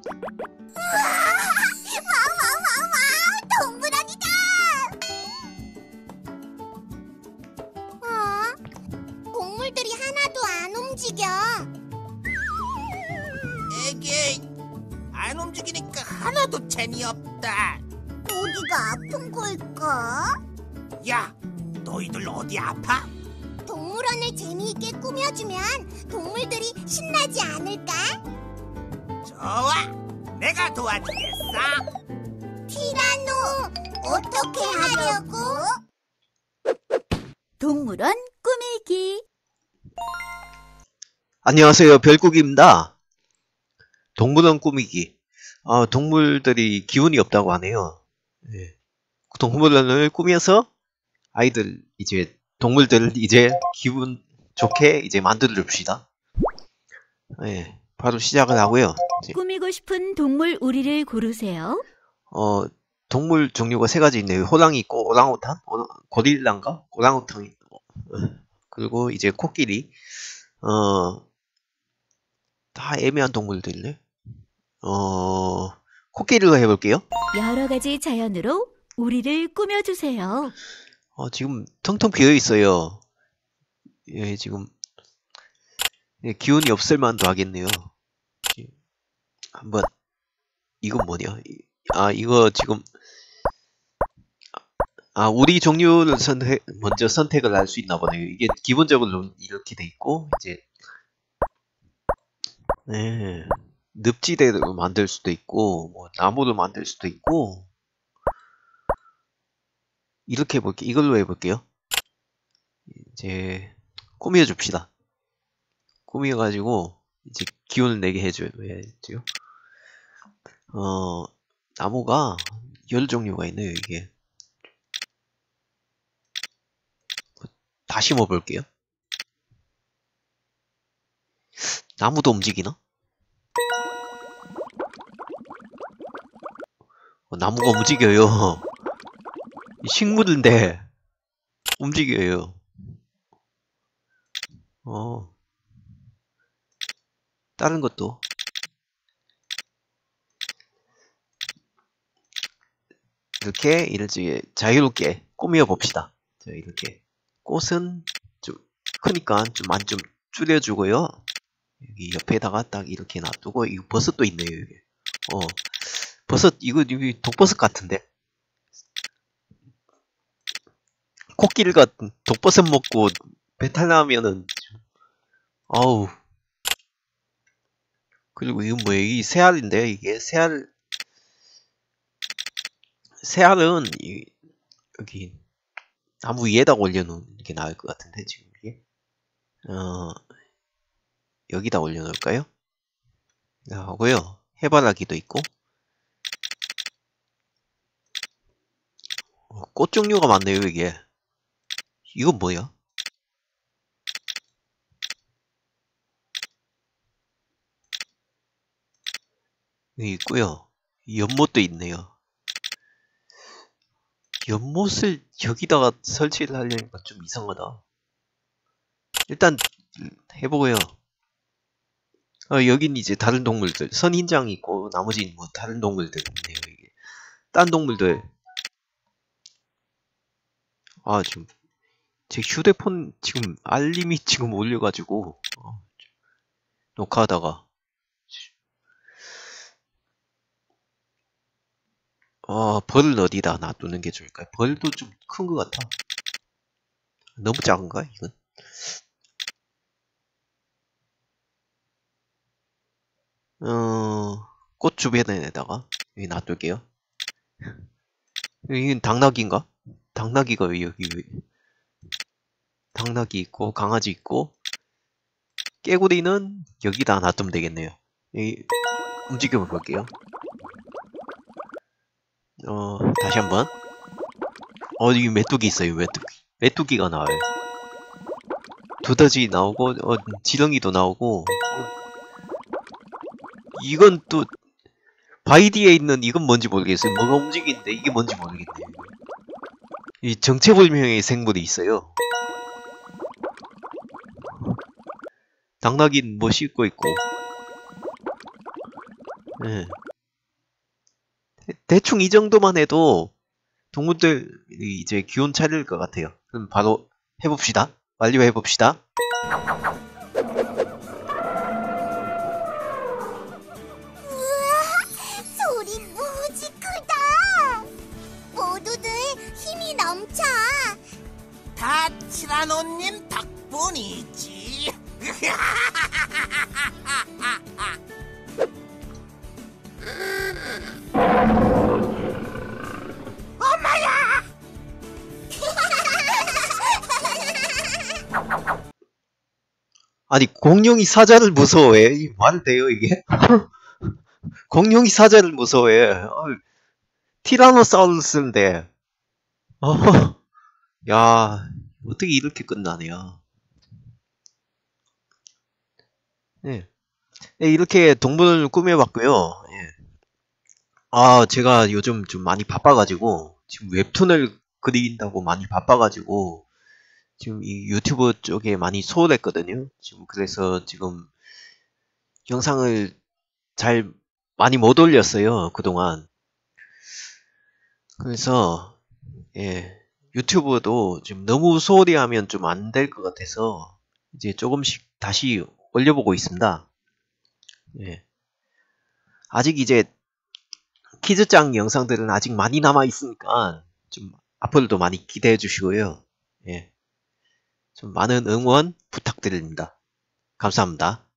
와와와와 동물원이다. 동물들이 하나도 안 움직여. 에게, 안 움직이니까 하나도 재미없다. 어디가 아픈 걸까? 야, 너희들 어디 아파? 동물원을 재미있게 꾸며주면 동물들이 신나지 않을까? 좋아, 내가 도와주겠어. 티라노, 어떻게 하려고? 동물원 꾸미기. 안녕하세요, 별국입니다. 동물원 꾸미기. 동물들이 기운이 없다고 하네요. 네. 동물원을 꾸며서 동물들을 이제 기분 좋게 이제 만들어 줍시다. 네, 바로 시작을 하고요. 꾸미고 싶은 동물 우리를 고르세요. 동물 종류가 세 가지 있네요. 호랑이 있고, 오랑우탄, 고릴라인가? 오랑우탄 있고, 그리고 이제 코끼리. 다 애매한 동물들이네. 코끼리로 해볼게요. 여러 가지 자연으로 우리를 꾸며주세요. 지금 텅텅 비어 있어요. 예, 지금 기운이 없을 만도 하겠네요. 한번 이건 뭐냐? 이거 지금 우리 종류를 먼저 선택을 할 수 있나 보네요. 이게 기본적으로 이렇게 돼 있고 이제 네, 늪지대로 만들 수도 있고 뭐 나무로 만들 수도 있고 이렇게 해볼게요. 이걸로 해볼게요. 이제 꾸며줍시다. 꾸며가지고 이제 기운을 내게 해줘야죠. 나무가 여러 종류가 있네요. 이게 다 심어볼게요. 나무도 움직이나? 나무가 움직여요. 식물인데 움직여요. 다른 것도 이렇게 자유롭게 꾸며 봅시다. 이렇게 꽃은 좀 크니까 좀 줄여주고요. 여기 옆에다가 딱 이렇게 놔두고 이 버섯도 있네요. 이게 버섯 이거 독버섯 같은데 코끼리가 독버섯 먹고 배탈 나면은 아우. 그리고 이건 뭐예요? 이 새알인데 이게 새알은 여기 나무 위에다 올려놓는 게 나을 것 같은데 지금 이게 여기다 올려놓을까요? 하고요. 해바라기도 있고 꽃 종류가 많네요. 이게 이건 뭐야? 여기 있고요. 연못도 있네요. 연못을 여기다가 설치를 하려니까 좀 이상하다. 일단 해보고요. 여긴 이제 다른 동물들 선인장이 있고 나머지는 뭐 다른 동물들 있네요. 이게 딴 동물들 지금 제 휴대폰 지금 알림이 지금 올려가지고 녹화하다가 벌을 어디다 놔두는 게 좋을까요? 벌도 좀 큰 것 같아. 너무 작은가 이건? 꽃 주변에다가 여기 놔둘게요. 이건 당나귀인가? 당나귀가 왜 여기 당나귀 있고 강아지 있고 깨구리는 여기다 놔두면 되겠네요. 여기 움직여 볼게요. 다시 한번. 여기 메뚜기 있어요. 메뚜기가 나와요. 두더지 나오고 지렁이도 나오고 이건 또 바이디에 있는 이건 뭔지 모르겠어요. 뭐가 움직이는데 이게 뭔지 모르겠네요. 이 정체불명의 생물이 있어요. 당나귀는 뭐 씻고 있고 예. 대충 이 정도만 해도 동물들이 이제 기운 차릴 것 같아요. 그럼 바로 해봅시다. 완료해봅시다. 소리 무지 크다. 모두들 힘이 넘쳐. 다 티라노님 덕분이지. 엄마야! 아니 공룡이 사자를 무서워해? 이 말 돼요 이게? 공룡이 사자를 무서워해. 티라노사우루스인데. 야 어떻게 이렇게 끝나냐. 네. 네, 이렇게 동물을 꾸며봤고요. 예. 제가 요즘 좀 많이 바빠가지고 지금 웹툰을 그린다고 많이 바빠가지고 지금 이 유튜브 쪽에 많이 소홀했거든요. 지금 그래서 지금 영상을 잘 많이 못 올렸어요. 그동안. 그래서 예, 유튜브도 지금 너무 소홀히 하면 좀 안 될 것 같아서 이제 조금씩 다시 올려보고 있습니다. 예. 아직 이제 키즈짱 영상들은 아직 많이 남아 있으니까 좀 앞으로도 많이 기대해 주시고요. 예. 좀 많은 응원 부탁드립니다. 감사합니다.